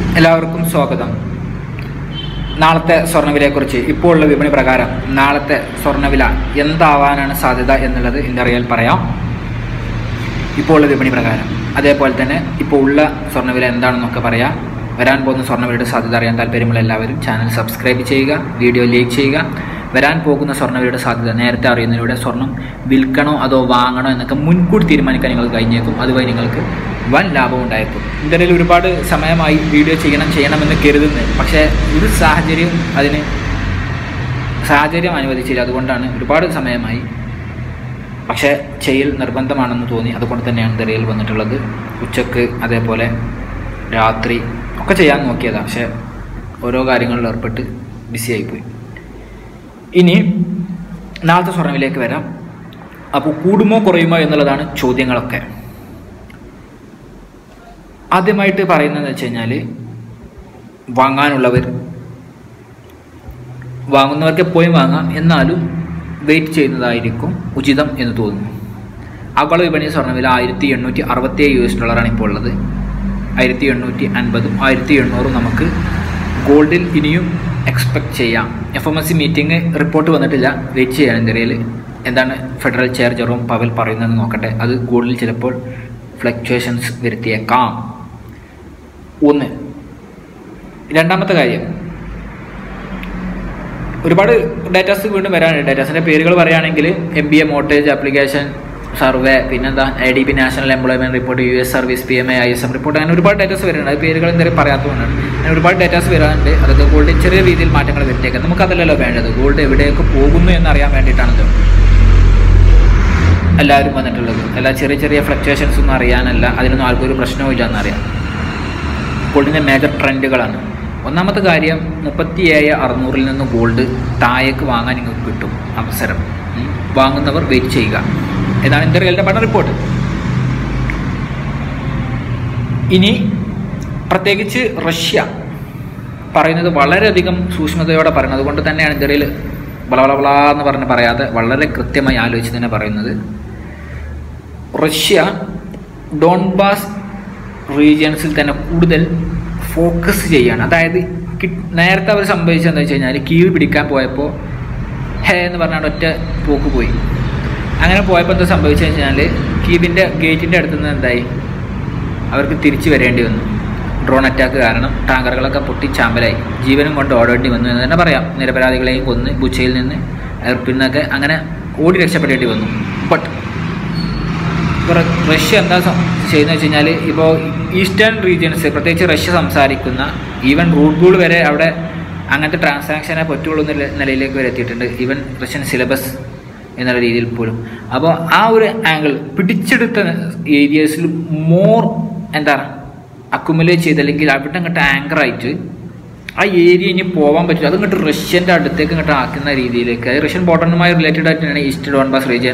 എല്ലാവർക്കും സ്വാഗതം. നാളത്തെ സ്വർണ്ണവിലയെക്കുറിച്ച് ഇപ്പോൾ ഉള്ള വിപണി പ്രകാരം നാളത്തെ സ്വർണ്ണവില എന്താവാനാണ് സാധ്യത എന്നുള്ളത് ഇന്നറിയാൽ പറയാം. ഇപ്പോൾ ഉള്ള വിപണി പ്രകാരം, അതേപോലെ തന്നെ ഇപ്പോൾ ഉള്ള സ്വർണ്ണവില എന്താണെന്നൊക്കെ പറയാം. വരാൻ പോകുന്ന സ്വർണ്ണവിലയുടെ സാധ്യത അറിയാൻ താല്പര്യമുള്ള എല്ലാവരും ചാനൽ സബ്സ്ക്രൈബ് ചെയ്യുക, വീഡിയോ ലൈക്ക് ചെയ്യുക. വരാൻ പോകുന്ന സ്വർണ്ണവിലയുടെ സാധ്യത നേരത്തെ അറിയുന്നതിലൂടെ സ്വർണം വിൽക്കണോ അതോ വാങ്ങണോ എന്നൊക്കെ മുൻകൂട്ടി തീരുമാനിക്കാൻ നിങ്ങൾക്ക് കഴിഞ്ഞേക്കും. അതുവഴി നിങ്ങൾക്ക് വൻ ലാഭം ഉണ്ടായേക്കും. ഇതിനിടയിൽ ഒരുപാട് സമയമായി വീഡിയോ ചെയ്യണമെന്ന് കരുതുന്നത്, പക്ഷേ ഒരു സാഹചര്യം അനുവദിച്ചില്ല. അതുകൊണ്ടാണ് ഒരുപാട് സമയമായി, പക്ഷേ ചെയ്യൽ നിർബന്ധമാണെന്ന് തോന്നി. അതുകൊണ്ട് തന്നെയാണ് ഇതിനിടയിൽ വന്നിട്ടുള്ളത്. ഉച്ചക്ക് അതേപോലെ രാത്രി ഒക്കെ ചെയ്യാൻ നോക്കിയതാണ്, പക്ഷേ ഓരോ കാര്യങ്ങളിൽ ഏർപ്പെട്ട് ബിസിയായിപ്പോയി. ഇനി നാളത്തെ സ്വർണ്ണവിലേക്ക് വരാം. അപ്പോൾ കൂടുമോ കുറയുമോ എന്നുള്ളതാണ് ചോദ്യങ്ങളൊക്കെ. ആദ്യമായിട്ട് പറയുന്നതെന്ന് വെച്ച് കഴിഞ്ഞാൽ, വാങ്ങുന്നവർക്ക് എപ്പോഴും വാങ്ങാം, എന്നാലും വെയിറ്റ് ചെയ്യുന്നതായിരിക്കും ഉചിതം എന്ന് തോന്നുന്നു. ആഗോള വിപണി സ്വർണ്ണവില $1867 ഇപ്പോൾ ഉള്ളത്. 1850 1700 നമുക്ക് ഗോൾഡിൽ ഇനിയും എക്സ്പെക്റ്റ് ചെയ്യാം. FOMC മീറ്റിംഗ് റിപ്പോർട്ട് വന്നിട്ടില്ല, വെയിറ്റ് ചെയ്യാൻ. ഇന്ത്യയിൽ എന്താണ് ഫെഡറൽ ചെയർ ജെറോം പവൽ പറയുന്നതെന്ന് നോക്കട്ടെ. അത് ഗോൾഡിൽ ചിലപ്പോൾ ഫ്ലക്ച്വേഷൻസ് വരുത്തിയേക്കാം. ഒന്ന്. രണ്ടാമത്തെ കാര്യം, ഒരുപാട് ഡേറ്റാസ് വീണ്ടും വരാനുണ്ട്. ഡേറ്റാസിൻ്റെ പേരുകൾ പറയുകയാണെങ്കിൽ MBA മോർട്ടേജ് ആപ്ലിക്കേഷൻ സർവേ, പിന്നെന്താ IDP national employment report, US service, PMI ISM report, അങ്ങനെ ഒരുപാട് ഡേറ്റാസ് വരുന്നുണ്ട്. അത് പേരുകൾ എന്തായാലും പറയാത്തതുകൊണ്ടാണ്. അങ്ങനെ ഒരുപാട് ഡേറ്റാസ് വരാനുണ്ട്. അതൊക്കെ ഗോൾഡിൽ ചെറിയ രീതിയിൽ മാറ്റങ്ങൾ വരുത്തിയേക്കാം. നമുക്കതല്ലല്ലോ വേണ്ടത്. ഗോൾഡ് എവിടെയൊക്കെ പോകുന്നു എന്നറിയാൻ വേണ്ടിയിട്ടാണല്ലോ എല്ലാവരും വന്നിട്ടുള്ളത്. എല്ലാ ചെറിയ ഫ്ലക്ച്വേഷൻസ് ഒന്നും അറിയാനല്ല, അതിനൊന്നും ആർക്കൊരു പ്രശ്നവും ഇല്ല എന്നറിയാം. ഗോൾഡിൻ്റെ മേജർ ട്രെൻഡുകളാണ്. ഒന്നാമത്തെ കാര്യം, 37,600 നിന്ന് ഗോൾഡ് താഴേക്ക് വാങ്ങാൻ നിങ്ങൾക്ക് കിട്ടും അവസരം. വാങ്ങുന്നവർ വെയിറ്റ് ചെയ്യുക എന്നാണ് ഇന്ത്യയുടെ പഠന റിപ്പോർട്ട്. ഇനി പ്രത്യേകിച്ച് റഷ്യ പറയുന്നത് വളരെയധികം സൂക്ഷ്മതയോടെ പറയുന്നത് കൊണ്ട് തന്നെയാണ് ഇന്ത്യയിൽ എന്ന് പറയാതെ വളരെ കൃത്യമായി ആലോചിച്ച് തന്നെ പറയുന്നത്. റഷ്യ ഡോൺബാസ് റീജിയൻസിൽ തന്നെ കൂടുതൽ ഫോക്കസ് ചെയ്യുകയാണ്. അതായത് നേരത്തെ അവർ സംഭവിച്ചതെന്ന് വെച്ച് കഴിഞ്ഞാൽ, കീവ് പിടിക്കാൻ പോയപ്പോൾ എന്ന് പറഞ്ഞാൽ ഒറ്റ പോക്ക് പോയി. അങ്ങനെ പോയപ്പോൾ എന്താ സംഭവിച്ചതെന്ന് വെച്ച് കഴിഞ്ഞാൽ, കീവിൻ്റെ ഗേറ്റിൻ്റെ അടുത്ത് നിന്ന് എന്തായി, അവർക്ക് തിരിച്ചു വരേണ്ടി വന്നു. ഡ്രോൺ അറ്റാക്ക് കാരണം ടാങ്കറുകളൊക്കെ പൊട്ടിച്ചാമ്പലായി, ജീവനും കൊണ്ട് ഓടേണ്ടി വന്നു എന്ന് തന്നെ പറയാം. നിരപരാധികളെയും കൊന്ന് ബുച്ചയിൽ നിന്ന് എയർപിന്നൊക്കെ അങ്ങനെ ഓടി രക്ഷപ്പെടേണ്ടി വന്നു. ബട്ട് ഇപ്പോൾ റഷ്യ എന്താ ചെയ്യുന്നത് വെച്ച് കഴിഞ്ഞാൽ, ഇപ്പോൾ ഈസ്റ്റേൺ റീജിയൻസ്, പ്രത്യേകിച്ച് റഷ്യ സംസാരിക്കുന്ന ഈവൻ റൂട്ട് വരെ അവിടെ അങ്ങനത്തെ ട്രാൻസാക്ഷനെ പറ്റുള്ളൂ എന്ന നിലയിലേക്ക് വരെ എത്തിയിട്ടുണ്ട്. ഈവൻ റഷ്യൻ സിലബസ് എന്നുള്ള രീതിയിൽ പോലും. അപ്പോൾ ആ ഒരു ആംഗിൾ പിടിച്ചെടുത്ത ഏരിയസിൽ മോർ അക്കുമുലേറ്റ് ചെയ്ത്, അല്ലെങ്കിൽ അവിടെ ഇങ്ങോട്ട് ആങ്കറായിട്ട് ആ ഏരിയ ഇനി പോകാൻ പറ്റില്ല. അത് ഇങ്ങോട്ട് റഷ്യൻ്റെ അടുത്തേക്ക് ഇങ്ങോട്ട് ആക്കുന്ന രീതിയിലേക്ക്, അത് റഷ്യൻ ബോർഡറുമായി റിലേറ്റഡ് ആയിട്ടാണ് ഈസ്റ്റ് ഡോൺബാസ് റീജിയൻ.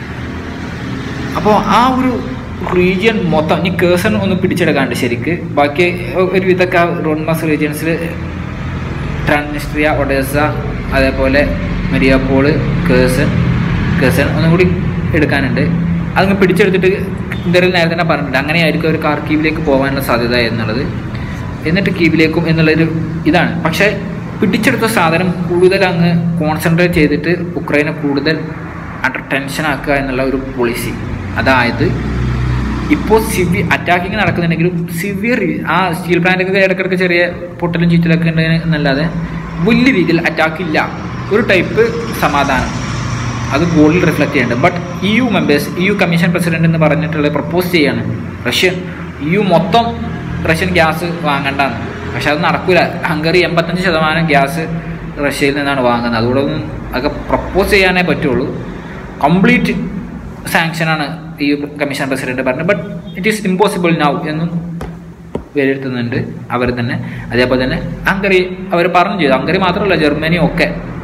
അപ്പോൾ ആ ഒരു റീജിയൻ മൊത്തം ഇനി കേഴ്സൺ ഒന്ന് പിടിച്ചെടുക്കാണ്ട് ശരിക്ക്, ബാക്കി ഒരു വിധമൊക്കെ ഡോൺബാസ് റീജിയൻസിൽ ട്രാൻസ്നിസ്ട്രിയ, ഒഡേസ, അതേപോലെ മരിയാപോള്, കേഴ്സൺ ഒന്നും കൂടി എടുക്കാനുണ്ട്. അതങ്ങ് പിടിച്ചെടുത്തിട്ട് ഇന്ത്യയിൽ നേരത്തെ തന്നെ പറഞ്ഞിട്ടുണ്ട്, അങ്ങനെയായിരിക്കും അവർ കാർക്കീവിലേക്ക് പോകാനുള്ള സാധ്യത എന്നുള്ളത്. എന്നിട്ട് കീവിലേക്കും എന്നുള്ളൊരു ഇതാണ്. പക്ഷേ പിടിച്ചെടുത്ത സാധനം കൂടുതൽ അങ്ങ് കോൺസെൻട്രേറ്റ് ചെയ്തിട്ട് ഉക്രൈനെ കൂടുതൽ അണ്ടർ ടെൻഷൻ ആക്കുക എന്നുള്ള ഒരു പോളിസി. അതായത് ഇപ്പോൾ അറ്റാക്കിങ് നടക്കുന്നുണ്ടെങ്കിലും സിവിയർ ആ സ്റ്റീൽ പ്ലാന്റൊക്കെ ഇടയ്ക്കിടയ്ക്ക് ചെറിയ പൊട്ടലും ചീറ്റലൊക്കെ ഉണ്ട് എന്നല്ലാതെ വലിയ രീതിയിൽ അറ്റാക്കില്ല. ഒരു ടൈപ്പ് സമാധാനം അത് ഗോൾഡിൽ റിഫ്ലക്റ്റ് ചെയ്യുന്നുണ്ട്. ബട്ട് EU കമ്മീഷൻ പ്രസിഡന്റ് എന്ന് പറഞ്ഞിട്ടുള്ള പ്രപ്പോസ് ചെയ്യാണ് EU മൊത്തം റഷ്യൻ ഗ്യാസ് വാങ്ങണ്ടെന്ന്. പക്ഷെ അത് നടക്കില്ല. ഹംഗറി 85% ഗ്യാസ് റഷ്യയിൽ നിന്നാണ് വാങ്ങുന്നത്. അതുകൊണ്ടൊന്നും അതൊക്കെ പ്രപ്പോസ് ചെയ്യാനേ പറ്റുള്ളൂ. കംപ്ലീറ്റ് സാങ്ഷനാണ് EU കമ്മീഷൻ പ്രസിഡന്റ് പറഞ്ഞത്. But it is impossible now എന്നും വിലയിരുത്തുന്നുണ്ട് അവർ തന്നെ. അതേപോലെ തന്നെ ഹംഗറി അവർ പറഞ്ഞു ചെയ്തു. ഹംഗറി മാത്രമല്ല, ജർമ്മനിയും ഒക്കെ.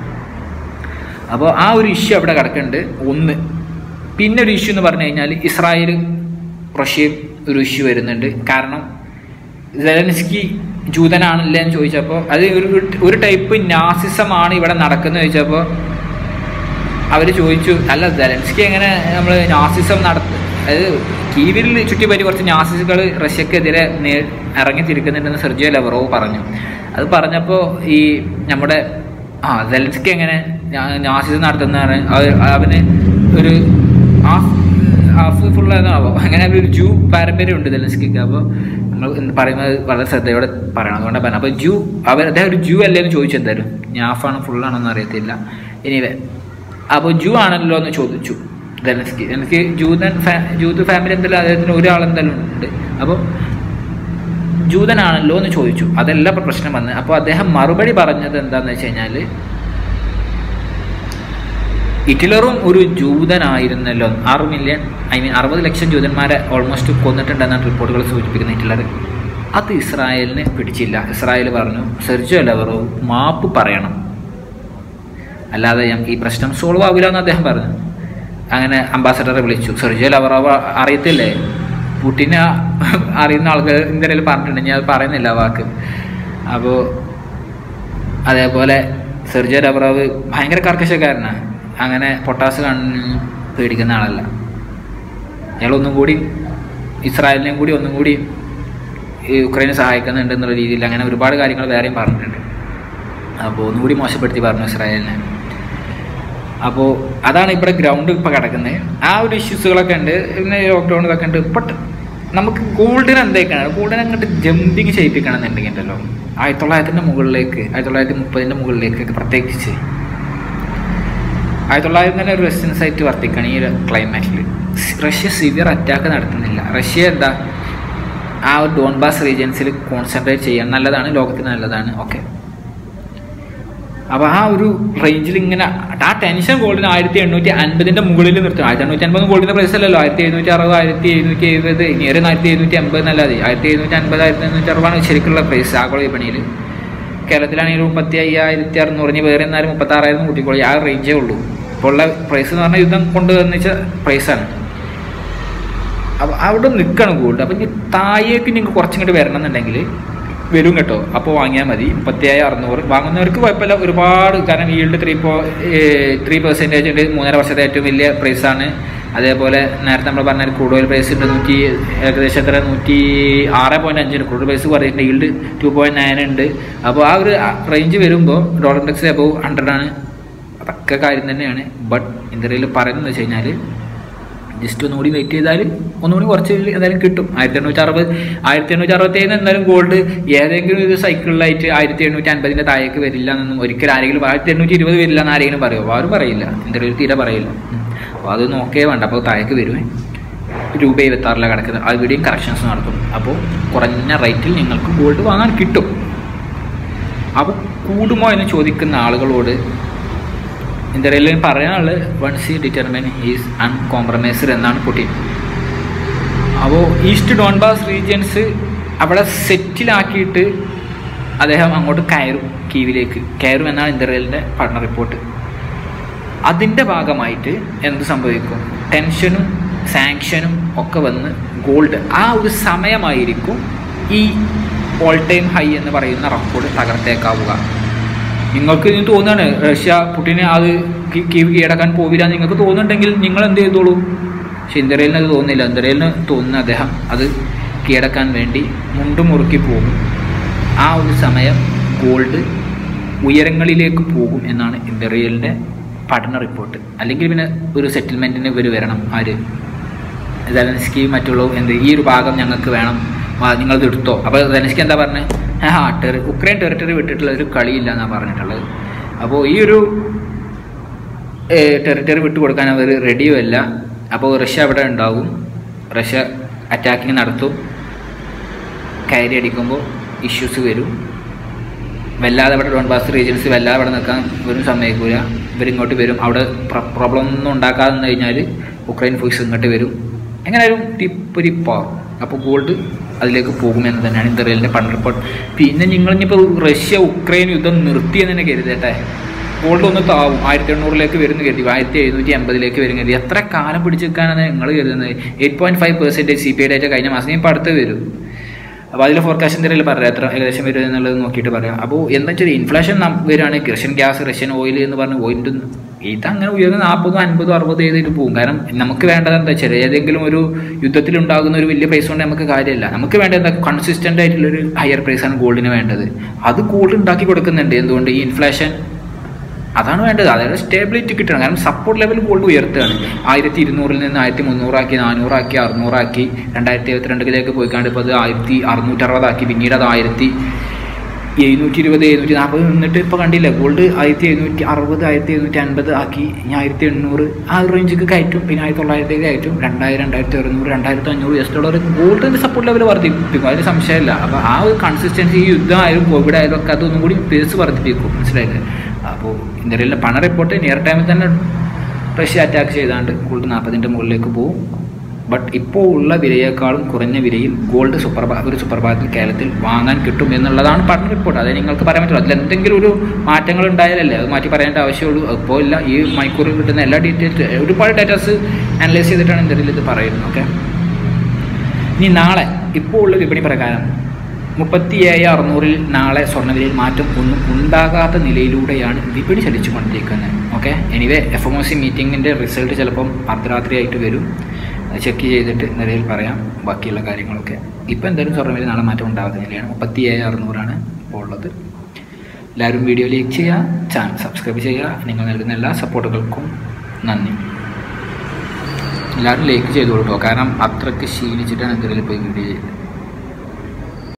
അപ്പോൾ ആ ഒരു ഇഷ്യൂ അവിടെ കിടക്കുന്നുണ്ട്. ഒന്ന്. പിന്നെ ഒരു ഇഷ്യൂ എന്ന് പറഞ്ഞു കഴിഞ്ഞാൽ, ഇസ്രായേലും റഷ്യയും ഒരു ഇഷ്യൂ വരുന്നുണ്ട്. കാരണം സെലൻസ്കി ജൂതനാണല്ലേ എന്ന് ചോദിച്ചപ്പോൾ, അത് ഒരു ടൈപ്പ് നാസിസമാണ് ഇവിടെ നടക്കുന്നത് ചോദിച്ചപ്പോൾ അവർ ചോദിച്ചു, അല്ല സെലൻസ്കി എങ്ങനെ നമ്മൾ നാസിസം അതായത് കീവിൽ ചുറ്റിപ്പറ്റി കുറച്ച് നാസിസുകൾ റഷ്യക്കെതിരെ ഇറങ്ങിത്തിരിക്കുന്നുണ്ടെന്ന് സെർജിയോ ലവറോവ് പറഞ്ഞു. അത് പറഞ്ഞപ്പോൾ ഈ നമ്മുടെ സെലൻസ്കി എങ്ങനെ നാസിസം നടത്തുന്നതാണ്, അവന് ഒരു ഹാഫ് ഫുള്ളാകുമ്പോൾ അങ്ങനെ ഒരു ജൂ പാരമ്പര്യമുണ്ട് സെലൻസ്കിക്ക്. അപ്പോൾ നമ്മൾ പറയുന്നത് വളരെ ശ്രദ്ധയോടെ പറയണം, അതുകൊണ്ടാണ് പറഞ്ഞത്. അപ്പോൾ അദ്ദേഹം ഒരു ജൂ അല്ലേ എന്ന് ചോദിച്ചു. എന്തായാലും ഹാഫാണോ ഫുള്ളാണോന്ന് അറിയത്തില്ല. എനിവേ അപ്പോൾ ജൂ ആണല്ലോ എന്ന് ചോദിച്ചു സെലൻസ്കി. എനിക്ക് ജൂത ഫാമിലി എന്തായാലും അദ്ദേഹത്തിന് ഒരാളെന്തായാലും ഉണ്ട്. അപ്പോൾ ജൂതനാണല്ലോ എന്ന് ചോദിച്ചു. അതല്ല ഇപ്പോൾ പ്രശ്നം വന്നത്. അപ്പോൾ അദ്ദേഹം മറുപടി പറഞ്ഞത് എന്താണെന്ന് വെച്ച് കഴിഞ്ഞാൽ, ഹിറ്റ്ലറും ഒരു ജൂതനായിരുന്നല്ലോ. 60 ലക്ഷം ജൂതന്മാരെ ഓൾമോസ്റ്റ് കൊന്നിട്ടുണ്ടെന്നാണ് റിപ്പോർട്ടുകൾ സൂചിപ്പിക്കുന്നത് ഹിറ്റ്ലർ. അത് ഇസ്രായേലിന് പിടിച്ചില്ല. ഇസ്രായേൽ പറഞ്ഞു സെർജിയോ ലവറോവ് മാപ്പ് പറയണം, അല്ലാതെ ഈ പ്രശ്നം സോൾവ് ആവില്ല എന്ന് അദ്ദേഹം പറഞ്ഞു. അങ്ങനെ അംബാസഡറെ വിളിച്ചു. സെർജിയോ ലവറോവ് അറിയത്തില്ലേ, പുടിനെ അറിയുന്ന ആൾക്കാർ ഇന്ത്യയിൽ പറഞ്ഞിട്ടുണ്ട്, ഞാൻ അത് പറയുന്നില്ല വാക്ക്. അപ്പോൾ അതേപോലെ സെർജിയോ ലവറോവ് ഭയങ്കര കർക്കശക്കാരനാണ്. അങ്ങനെ പൊട്ടാസ് പേടിക്കുന്ന ആളല്ല. അയാൾ ഒന്നും കൂടി ഇസ്രായേലിനെയും കൂടി ഒന്നും കൂടി യുക്രൈനെ സഹായിക്കുന്നുണ്ട് എന്നുള്ള രീതിയിൽ അങ്ങനെ ഒരുപാട് കാര്യങ്ങൾ വേറെയും പറഞ്ഞിട്ടുണ്ട്. അപ്പോൾ ഒന്നുകൂടി മോശപ്പെടുത്തി പറഞ്ഞു ഇസ്രായേലിനെ. അപ്പോൾ അതാണ് ഇവിടെ ഗ്രൗണ്ട് ഇപ്പോൾ കിടക്കുന്നത്. ആ ഒരു ഇഷ്യൂസുകളൊക്കെ ഉണ്ട്. പിന്നെ ലോക്ക്ഡൗൺ ഇതൊക്കെ ഉണ്ട്. ബട്ട് നമുക്ക് ഗോൾഡിന് എന്തൊക്കെയാണ്, ഗോൾഡിന് അങ്ങോട്ട് ജമ്പിങ് ചെയ്യിപ്പിക്കണം എന്നുണ്ടെങ്കിൽ ഉണ്ടല്ലോ 1900 മുകളിലേക്ക്, 1930 മുകളിലേക്കൊക്കെ, പ്രത്യേകിച്ച് 1900 തന്നെ ഒരു റെസിസ്റ്റൻസ് ആയിട്ട് വർത്തിക്കണം ഈ ഒരു ക്ലൈമാറ്റിൽ. റഷ്യ സിവിയർ അറ്റാക്ക് നടത്തുന്നില്ല. റഷ്യ എന്താ ആ ഒരു ഡോൺബാസ് റീജിയൻസിൽ കോൺസെൻട്രേറ്റ് ചെയ്യാൻ നല്ലതാണ്, ലോകത്തിന് നല്ലതാണ്. ഓക്കെ, അപ്പോൾ ആ ഒരു റേഞ്ചിൽ ഇങ്ങനെ ആ ടെൻഷൻ ഗോൾഡിന് 1850 മുകളിൽ നിർത്തും. 1850 ഗോൾഡിൻ്റെ പ്രൈസ് അല്ലല്ലോ, 1760, 1770, നിയർ 1780 എന്നല്ലാതെ 1750, 1760 ശരിക്കുള്ള പ്രൈസ് ആഗോള വിപണിയിൽ. കേരളത്തിലാണെങ്കിൽ 35,600, വേറെ എന്നാലും 36,000 കൂട്ടിക്കോളി. ആ റേഞ്ചേ ഉള്ളൂ. ഇപ്പോൾ ഉള്ള പ്രൈസ് എന്ന് പറഞ്ഞാൽ യുദ്ധം കൊണ്ടുവന്നിച്ച പ്രൈസാണ്. അപ്പോൾ അവിടെ നിൽക്കണം ഗോൾഡ്. അപ്പോൾ ഇനി താഴേക്ക് നിങ്ങൾക്ക് കുറച്ചിങ്ങോട്ട് വരണം എന്നുണ്ടെങ്കിൽ വരും കേട്ടോ. അപ്പോൾ വാങ്ങിയാൽ മതി. 37,600 വാങ്ങുന്നവർക്ക് കുഴപ്പമില്ല ഒരുപാട്. കാരണം ഈൽഡ് 3% ഉണ്ട്. 3.5 വർഷത്തെ ഏറ്റവും വലിയ പ്രൈസാണ്. അതേപോലെ നേരത്തെ നമ്മൾ പറഞ്ഞാൽ ക്രൂഡ് ഓയിൽ പ്രൈസ് ഉണ്ട് ഏകദേശം എത്ര 106.5 ക്രൂഡ് പ്രൈസ് കുറഞ്ഞിട്ടുണ്ട്. ഈൽഡ് 2.9 ഉണ്ട്. അപ്പോൾ ആ ഒരു റേഞ്ച് വരുമ്പോൾ ഡോളർ ഇൻഡെക്സ് അബവ് 100 ആണ്. അതൊക്കെ കാര്യം തന്നെയാണ്. ബട്ട് ഇന്ത്യയിൽ പറയുന്നത് വെച്ച് കഴിഞ്ഞാൽ ജസ്റ്റ് ഒന്നുകൂടി വെയിറ്റ് ചെയ്താൽ ഒന്നുകൂടി കുറച്ച് എന്തായാലും കിട്ടും. 1860, 1867 എന്തായാലും ഗോൾഡ് ഏതെങ്കിലും ഒരു സൈക്കിളിലായിട്ട് 1850 താഴേക്ക് വരില്ല എന്നൊന്നും ഒരിക്കലും ആരെങ്കിലും 1820 വരില്ല എന്ന് ആരെങ്കിലും പറയുമോ? ആരും പറയില്ല. ഇന്ത്യയിൽ തീരെ പറയില്ല. അപ്പോൾ അത് നോക്കേ വേണ്ട. അപ്പോൾ താഴേക്ക് വരുമേ. ₹26 കിടക്കുന്നത്. അവിടെയും കറക്ഷൻസ് നടത്തും. അപ്പോൾ കുറഞ്ഞ റേറ്റിൽ നിങ്ങൾക്ക് ഗോൾഡ് വാങ്ങാൻ കിട്ടും. അപ്പോൾ കൂടുമോ എന്ന് ചോദിക്കുന്ന ആളുകളോട് ഇന്ത്യയിൽ പറയാനുള്ളത് once he determine is uncompromised എന്നാണ് പുടിൻ. അപ്പോൾ ഈസ്റ്റ് ഡോൺബാസ് റീജിയൻസ് അവിടെ സെറ്റിലാക്കിയിട്ട് അദ്ദേഹം അങ്ങോട്ട് കീവിലേക്ക് കയറും എന്നാണ് ഇന്ത്യയിലെ പഠന റിപ്പോർട്ട്. അതിൻ്റെ ഭാഗമായിട്ട് എന്ത് സംഭവിക്കും? ടെൻഷനും സാങ്ഷനും ഒക്കെ വന്ന് ഗോൾഡ് ആ ഒരു സമയമായിരിക്കും ഈ ഓൾ ടൈം ഹൈ എന്ന് പറയുന്ന റെക്കോർഡ് തകർത്തേക്കാവുക. നിങ്ങൾക്ക് ഇനി തോന്നുകയാണ് റഷ്യ പുടിനെ അത് കീഴടക്കാൻ പോവില്ല നിങ്ങൾക്ക് തോന്നുന്നുണ്ടെങ്കിൽ നിങ്ങൾ എന്ത് ചെയ്തോളൂ. പക്ഷെ ഇന്ത്യയിലിന് അത് തോന്നുന്നില്ല. ഇന്ത്യയിലിന് തോന്നുന്ന അദ്ദേഹം അത് കീഴടക്കാൻ വേണ്ടി മുറുക്കി പോകും. ആ ഒരു സമയം ഗോൾഡ് ഉയരങ്ങളിലേക്ക് പോകും എന്നാണ് ഇന്ത്യയിലിൻ്റെ പഠന റിപ്പോർട്ട്. അല്ലെങ്കിൽ പിന്നെ ഒരു സെറ്റിൽമെൻറ്റിന് ഇവർ വരണം. ആര് സെലൻസ്കി മറ്റുള്ളവർ എന്ത് ഈ ഒരു ഭാഗം ഞങ്ങൾക്ക് വേണം, നിങ്ങളത് എടുത്തോ. അപ്പോൾ സെലൻസ്കി എന്താ പറഞ്ഞത്? ഉക്രൈൻ ടെറിട്ടറി വിട്ടിട്ടുള്ള ഒരു കളിയില്ല എന്നാണ് പറഞ്ഞിട്ടുള്ളത്. അപ്പോൾ ഈ ഒരു ടെറിട്ടറി വിട്ടു കൊടുക്കാൻ അവർ റെഡിയുമല്ല. അപ്പോൾ റഷ്യ അവിടെ ഉണ്ടാകും. റഷ്യ അറ്റാക്കിങ് നടത്തും. കയറി അടിക്കുമ്പോൾ ഇഷ്യൂസ് വരും. വല്ലാതെ അവിടെ ഡോൺബാസ് റീജിയൻസ് വല്ലാതെ അവിടെ നിൽക്കാൻ ഇവരും സമ്മതിക്കില്ല. ഇവരിങ്ങോട്ട് വരും. അവിടെ പ്രോബ്ലം ഒന്നും ഉണ്ടാക്കാതെ നിന്ന് കഴിഞ്ഞാൽ ഉക്രൈൻ ഫോഴ്സ് ഇങ്ങോട്ട് വരും. എങ്ങനെയായാലും ടിപ്പൊരിപ്പാവും. അപ്പോൾ ഗോൾഡ് അതിലേക്ക് പോകുമെന്ന് തന്നെയാണ് ഇന്ത്യയിലെ പഠന റിപ്പോർട്ട്. പിന്നെ നിങ്ങളിപ്പോൾ റഷ്യ ഉക്രൈൻ യുദ്ധം നിർത്തിയെന്ന് തന്നെ കരുതട്ടെ, ഗോൾഡ് ഒന്ന് താവും. 1800 വരുന്നു കരുതി, 1780 വരും കരുതി. എത്ര കാലം പിടിച്ചു നിൽക്കാനാണ് നിങ്ങൾ കരുതുന്നത്? 8.5% CPI ഡേറ്റ കഴിഞ്ഞ മാസം ഇപ്പോൾ അടുത്ത് വരും. അപ്പോൾ അതിൽ ഫോർകാസ്റ്റ് എന്തെങ്കിലും പറയാം എത്ര ഏകദേശം വരും എന്നുള്ളത് നോക്കിയിട്ട് പറയാം. അപ്പോൾ എന്താ വെച്ചാൽ ഇൻഫ്ലേഷൻ വരികയാണ്. റഷ്യൻ ഗ്യാസ്, റഷ്യൻ ഓയിൽ എന്ന് പറഞ്ഞ് ഇതങ്ങനെ ഉയർന്ന് 40, 50, 60 ചെയ്തിട്ട് പോകും. കാരണം നമുക്ക് വേണ്ടത് എന്താ വെച്ചാൽ ഏതെങ്കിലും ഒരു യുദ്ധത്തിലുണ്ടാകുന്ന ഒരു വലിയ പ്രൈസ് കൊണ്ട് നമുക്ക് കാര്യമില്ല. നമുക്ക് വേണ്ടത് എന്താ, കൺസിസ്റ്റൻ്റ് ആയിട്ടുള്ളൊരു ഹയർ പ്രൈസാണ് ഗോൾഡിന് വേണ്ടത്. അത് ഗോൾഡ് ഉണ്ടാക്കി കൊടുക്കുന്നുണ്ട്. എന്തുകൊണ്ട്? ഈ ഇൻഫ്ലേഷൻ അതാണ് വേണ്ടത്. അതായത് സ്റ്റേബിലിറ്റി കിട്ടണം. കാരണം സപ്പോർട്ട് ലെവൽ ഗോൾഡ് ഉയർത്തുകയാണ്. 1200 നിന്ന് 1300 ആക്കി, 400 ആക്കി, 600 ആക്കി, 2072 പോയിക്കാണ്ട് ഇപ്പോൾ അത് 1660 ആക്കി, പിന്നീട് അത് 1720, 1740 നിന്നിട്ട് ഇപ്പോൾ കണ്ടില്ല, ഗോൾഡ് 1760, 1750 ആക്കി, ഇനി 1800 ആ റേഞ്ചിക്ക് കയറ്റും. പിന്നെ 1900 കയറ്റും. 2000, 2600, 2500 $. ഗോൾഡിൻ്റെ സപ്പോർട്ട് ലെവൽ വർദ്ധിപ്പിക്കും, അതിന് സംശയമില്ല. അപ്പോൾ ആ ഒരു കൺസിസ്റ്റൻസി ഈ യുദ്ധമായാലും കോവിഡ് ആയാലും ഒക്കെ അതൊന്നും കൂടി പേസ് വർദ്ധിപ്പിക്കും. മനസ്സിലായില്ലേ? അപ്പോൾ ഇന്ത്യയിലെ പണ റിപ്പോർട്ട് നിയർ ടൈമിൽ തന്നെ റഷ്യ അറ്റാക്ക് ചെയ്താണ്ട് ഗോൾഡ് 40ൻ്റെ മുകളിലേക്ക് പോകും. ബട്ട് ഇപ്പോൾ ഉള്ള വിലയേക്കാളും കുറഞ്ഞ വിലയിൽ ഗോൾഡ് ഒരു സുപ്രഭാതത്തിൽ കേരളത്തിൽ വാങ്ങാൻ കിട്ടും എന്നുള്ളതാണ് പഠന റിപ്പോർട്ട്. അത് നിങ്ങൾക്ക് പറയാൻ പറ്റുള്ളൂ. അതിൽ എന്തെങ്കിലും ഒരു മാറ്റങ്ങൾ ഉണ്ടായാലല്ലേ അത് മാറ്റി പറയേണ്ട ആവശ്യമുള്ളൂ. അപ്പോൾ ഇല്ല, ഈ മണിക്കൂറിൽ കിട്ടുന്ന എല്ലാ ഡീറ്റെയിൽസ്, ഒരുപാട് ഡേറ്റാസ് അനലൈസ് ചെയ്തിട്ടാണ് ഇന്ത്യയിൽ ഇത് പറയുന്നത്. ഓക്കെ, ഇനി നാളെ ഇപ്പോൾ ഉള്ള വിപണി പ്രകാരം 37,600 നാളെ സ്വർണ്ണവിലയിൽ മാറ്റം ഒന്നും ഉണ്ടാകാത്ത നിലയിലൂടെയാണ് വിപണി ചലിച്ചുകൊണ്ടിരിക്കുന്നത്. ഓക്കെ, എനിവേ FOMC മീറ്റിങ്ങിൻ്റെ റിസൾട്ട് ചിലപ്പം അർദ്ധരാത്രിയായിട്ട് വരും. ചെക്ക് ചെയ്തിട്ട് നിലയിൽ പറയാം ബാക്കിയുള്ള കാര്യങ്ങളൊക്കെ. ഇപ്പോൾ എന്തായാലും സ്വർണ്ണവില നാളെ മാറ്റം ഉണ്ടാകാത്ത നിലയാണ്. 37,600 ഇപ്പോൾ ഉള്ളത്. എല്ലാവരും വീഡിയോ ലൈക്ക് ചെയ്യുക, ചാനൽ സബ്സ്ക്രൈബ് ചെയ്യുക. നിങ്ങൾ നൽകുന്ന എല്ലാ സപ്പോർട്ടുകൾക്കും നന്ദി. എല്ലാവരും ലൈക്ക് ചെയ്തോളൂ കേട്ടോ. കാരണം അത്രയ്ക്ക് ക്ഷീണിച്ചിട്ടാണ് എന്തെങ്കിലും പോയി വീഡിയോ ചെയ്തത്.